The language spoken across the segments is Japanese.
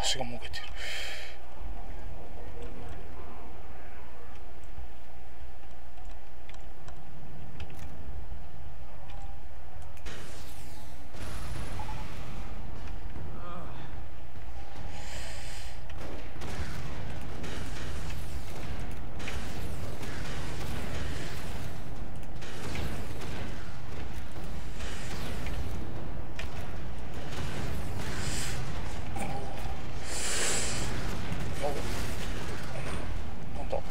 足がもげてる。なんだ。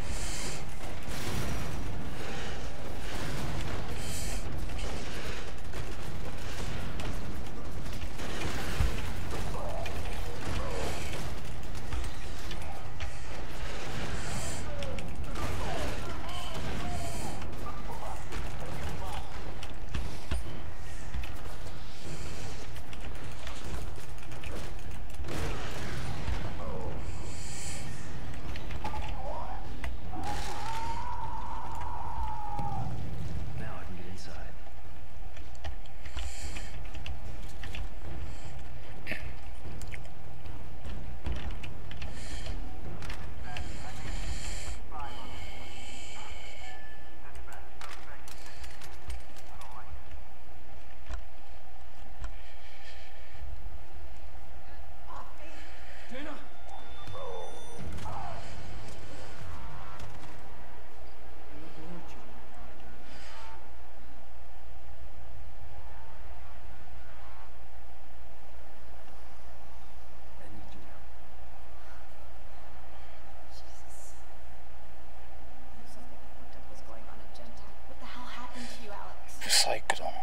ブサイクだな。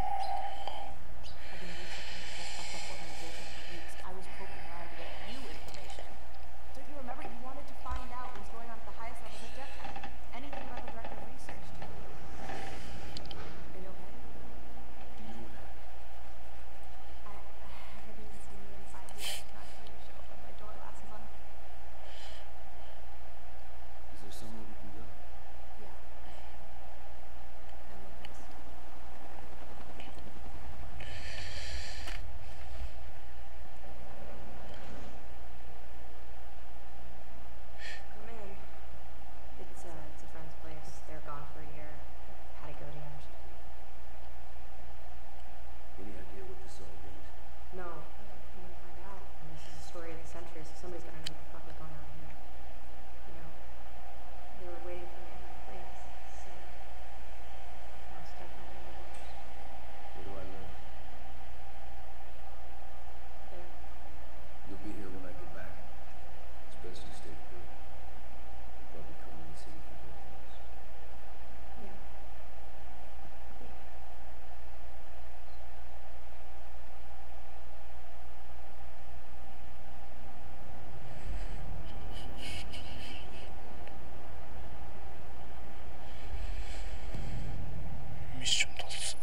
ミッションだす。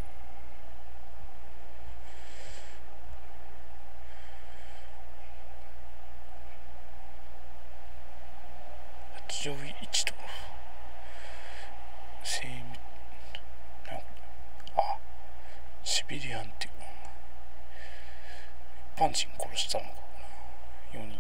上位一度精密な、あ、シビリアンっていう一般人殺したのかな、4人。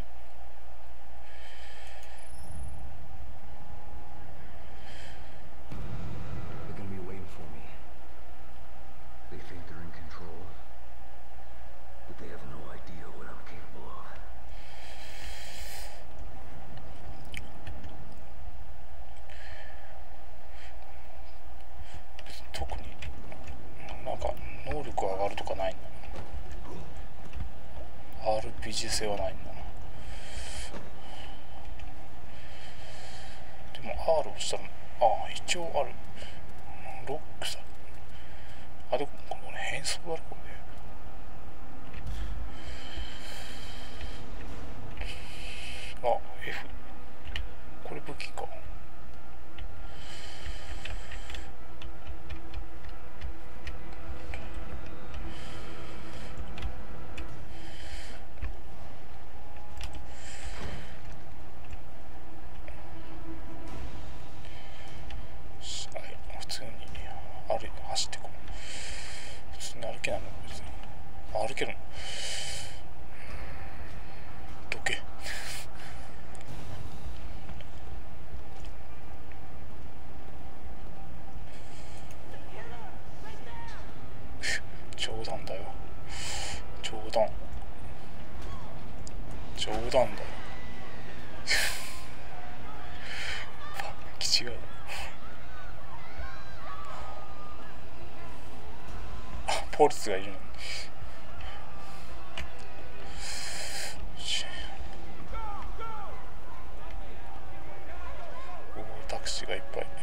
特になんか能力上がるとかないんだな。 RPG 性はないんだな。でも R をしたら、あ、一応ある。ロックさ、あ、でもこれ変装だろこれ。あ、F、これ武器か。普通に走ってこう。普通に歩けないの、別に歩けるの。 談だよ。冗談だよ。違う。ポルツがいるの。タクシーがいっぱい。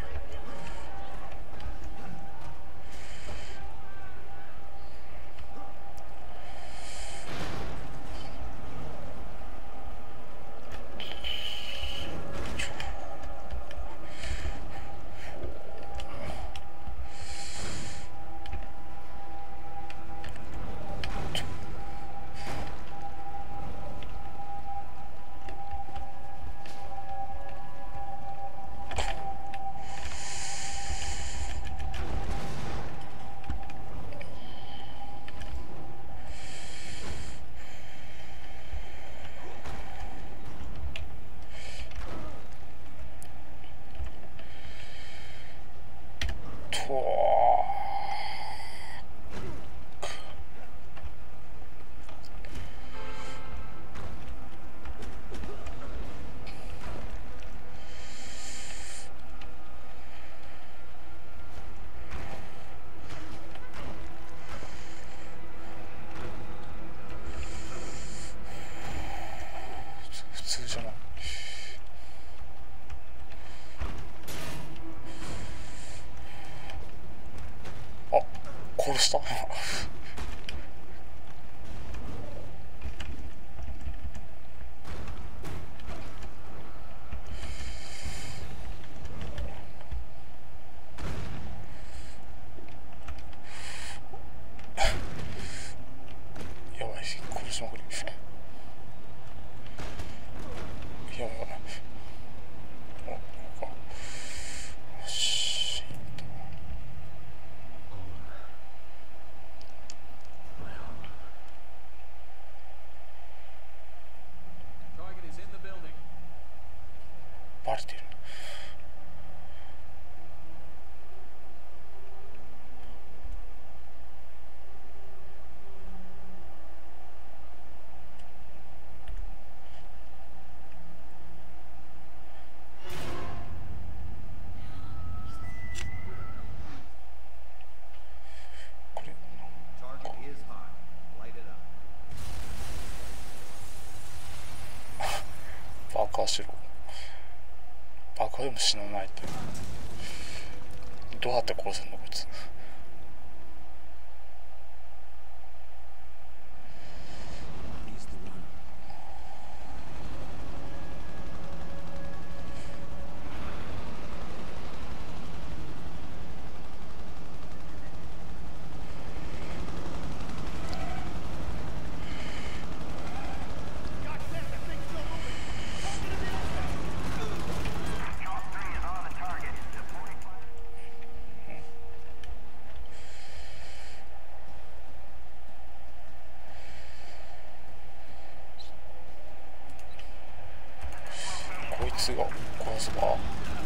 普通じゃない。あ、殺した。やばい、殺しまくり。やばい。よし。バレてる。爆破しろ。爆破でも死なないと。どうやって殺せんのこいつ。こいつが殺せばいいのか。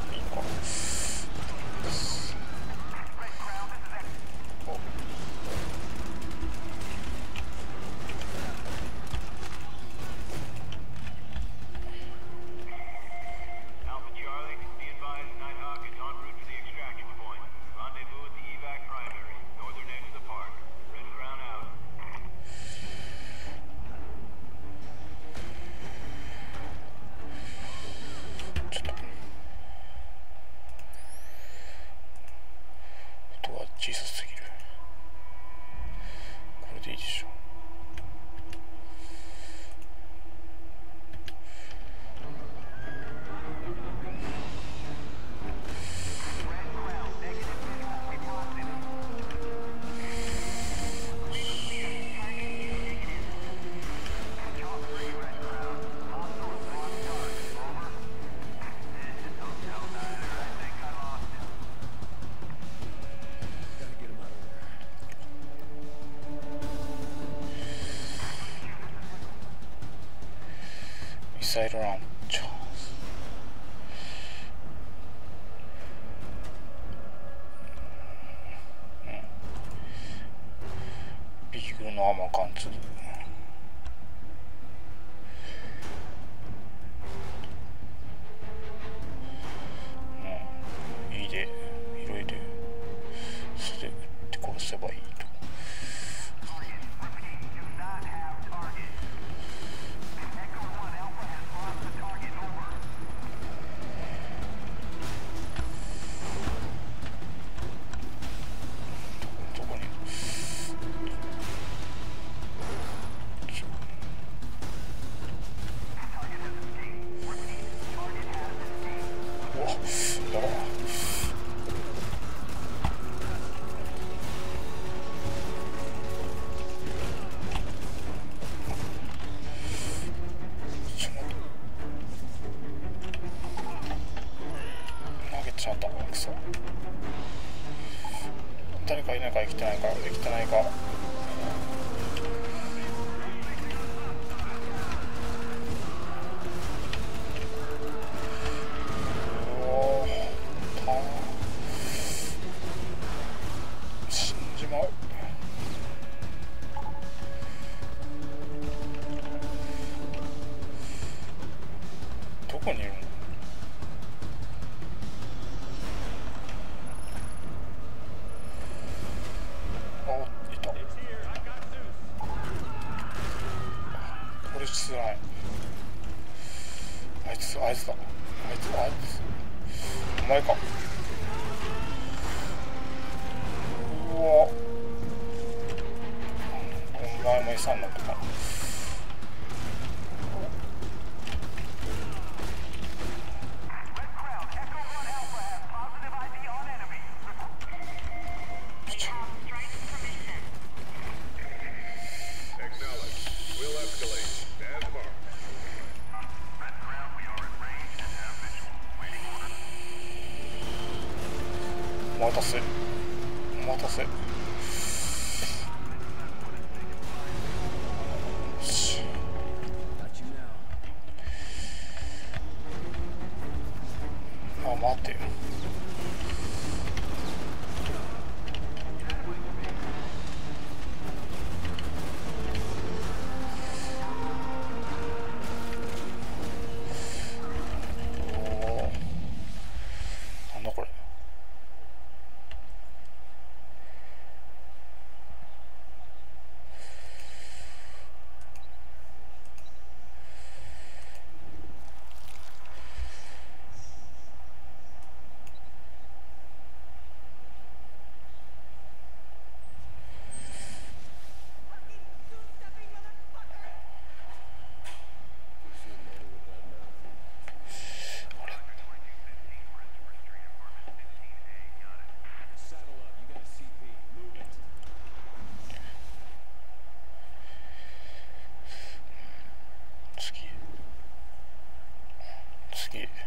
小さすぎる。これでいいでしょ。ミサイルランチャー。ビュー。 くるのはあかんつ。いいで広いでそれで殺せばいいと。どこにうわやばい。しまったクソ。誰かいないか生きてないか生きてないか。死んじまう。どこにいるの。つらい。あいつだ。あいつお前か。うわお前も餌になったか。お待たせ。あ、待てよ。なんだこれ。次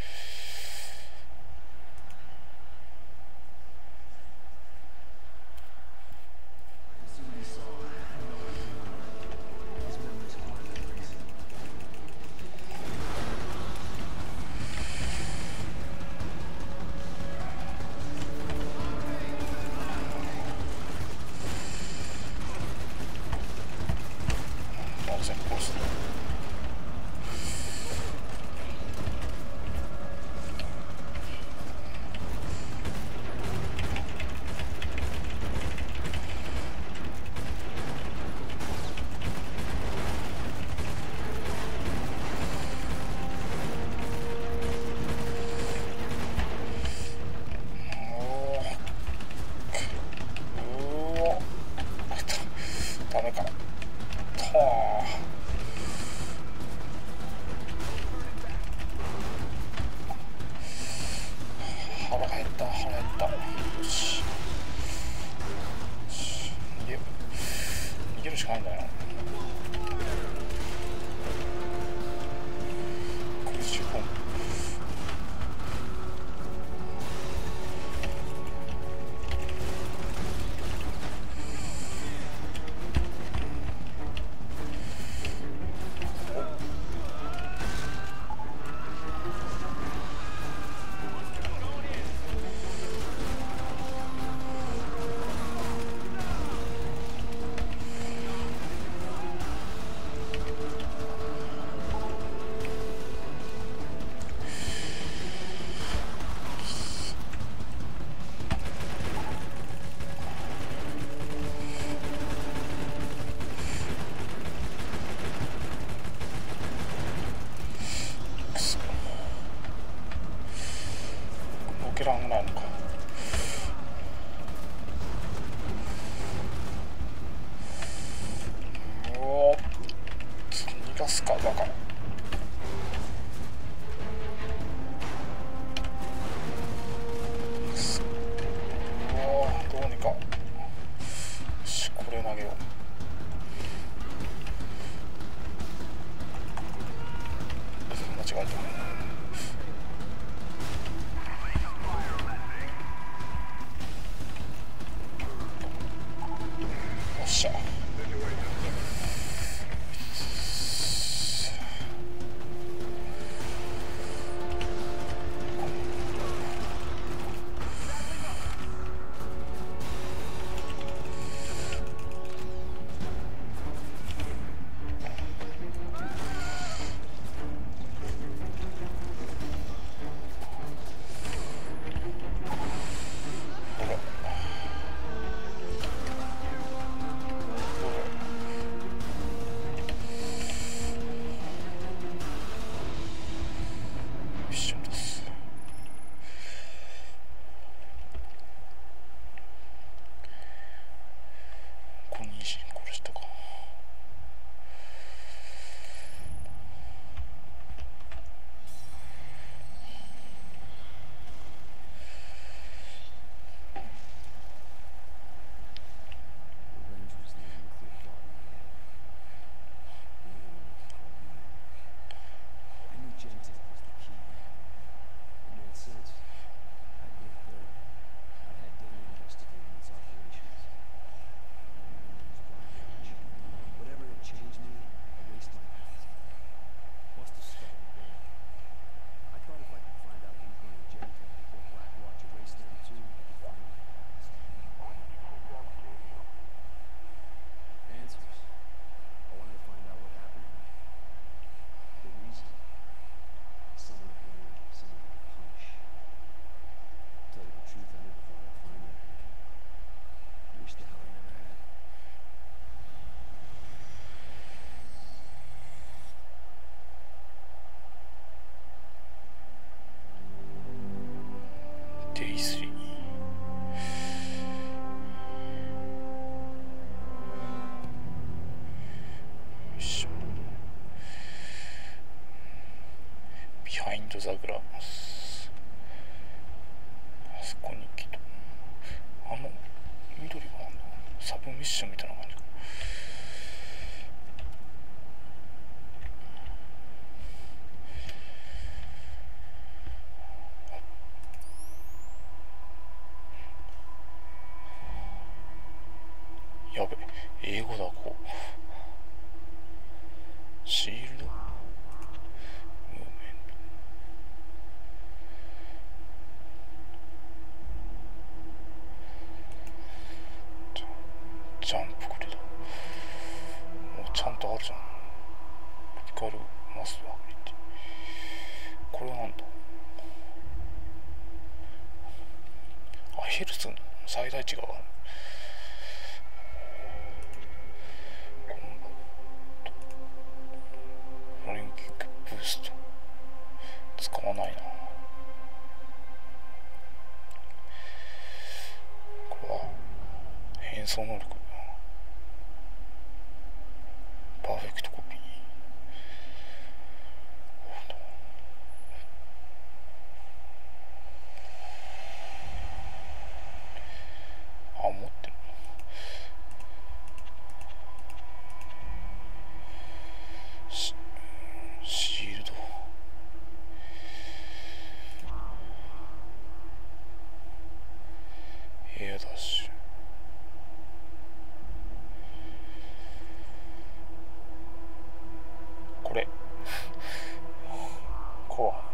全部殺す。ダメかな。腹減った。よし逃げるしかないんだよな。空中ポンプ。 ザグラあそこに来た緑がなんだサブミッションみたいな感じか。やべ英語だこうシールドジャンプクレだ。もうちゃんとあるじゃん。ピカルマストアグリティ。これはなんだ。あ、ヘルスの最大値がある。コンバット。フライングキックブースト。使わないな。これは変装能力。パーフェクトコピー。あ、持ってる。シールド。エアダッシュ。これコア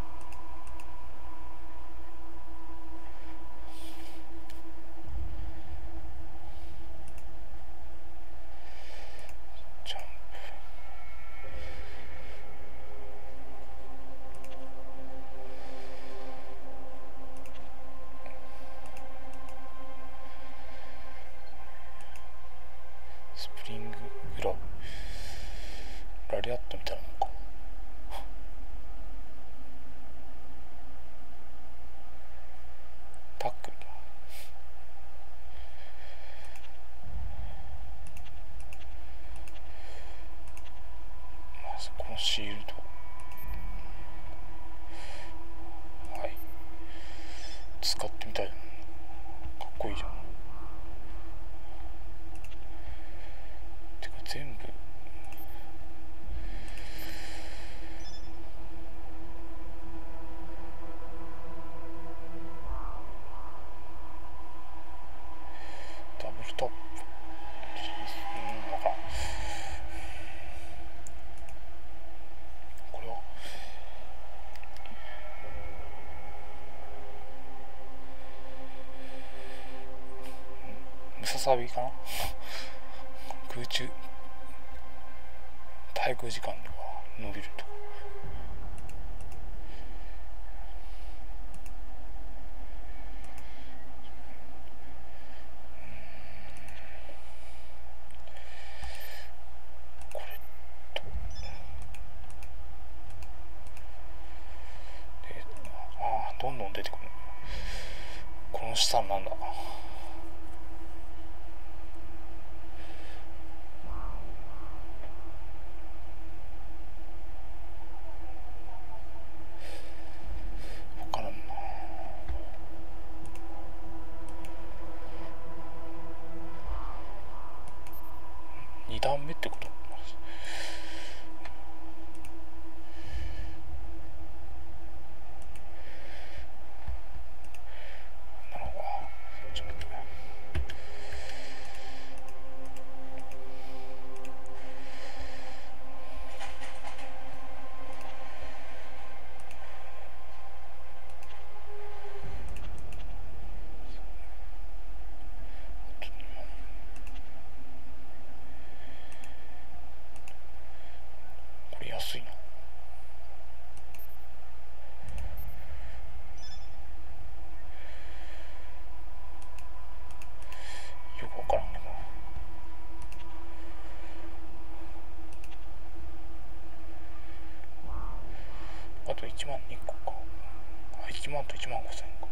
ジャンプスプリンググラブラリアットみたいなのか。タックルだ。まずこのシールドはい使ってみたい。かっこいいじゃん。てか全部ダブルタップ。わサビかな空中滞空時間とか伸びるとこれとでどんどん出てくる。この下なんだ。分からんな。2段目ってこと。なるほど。ちょっと待って。これ安いな。よく分からんけど。あと1万2個か。1万と1万5千か。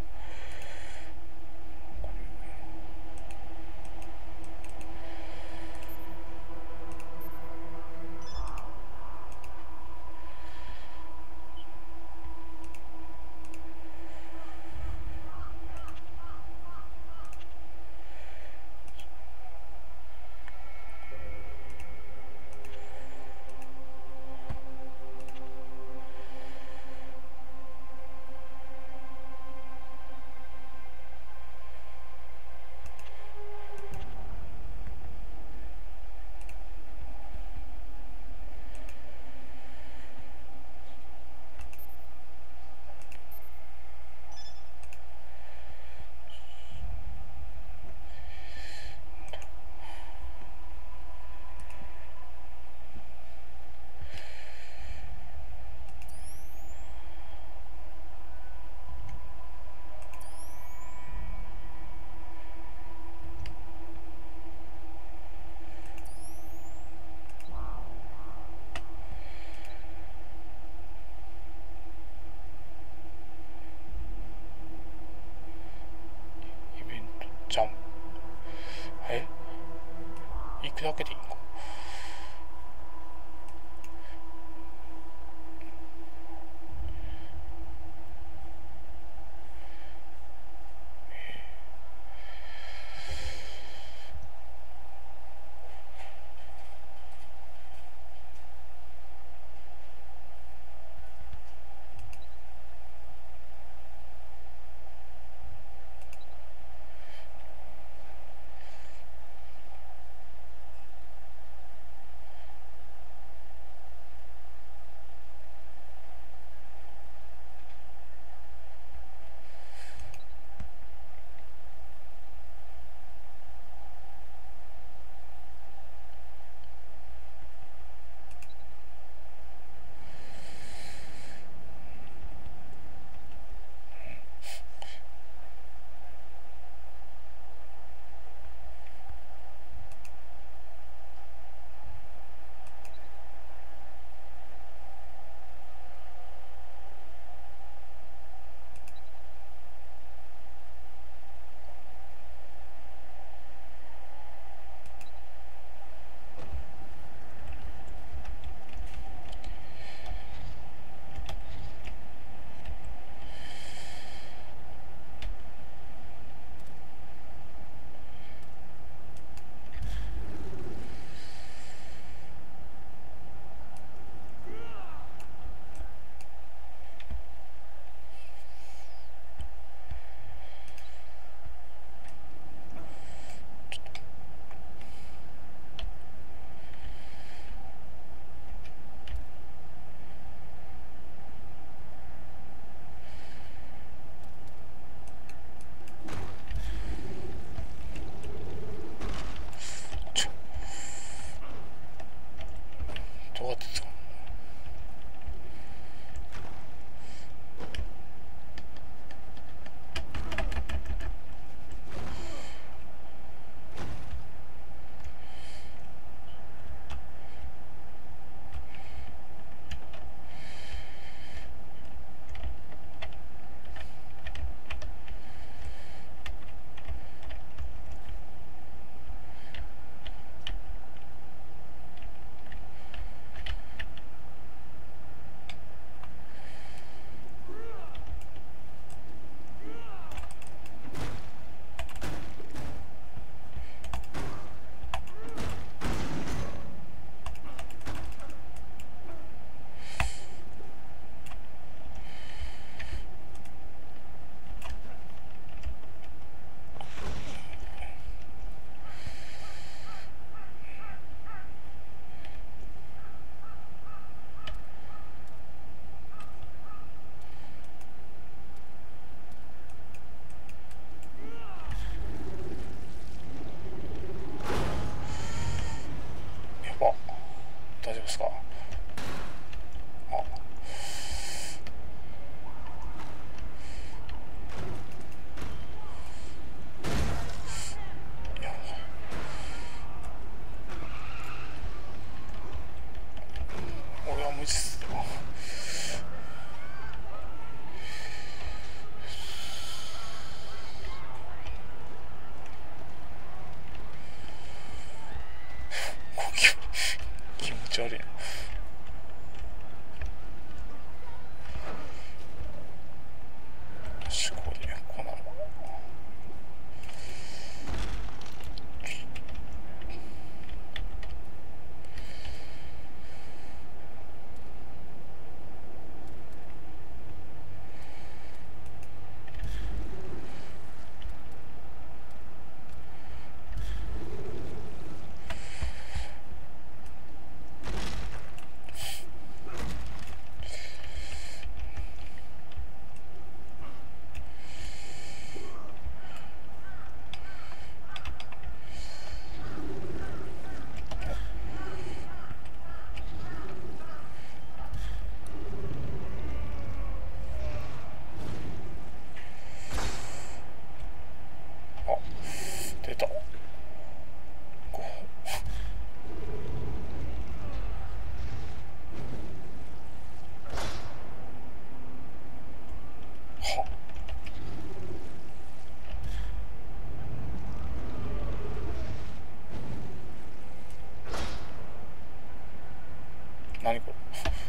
イベントジャンプ。行くだけでいいんか。 どうやって使うの？やば、大丈夫ですか？あ、いや、俺は無理っすよ。気持ち悪いな。よし、こうでこうなるわ。あ、出た。こう。は、何これ。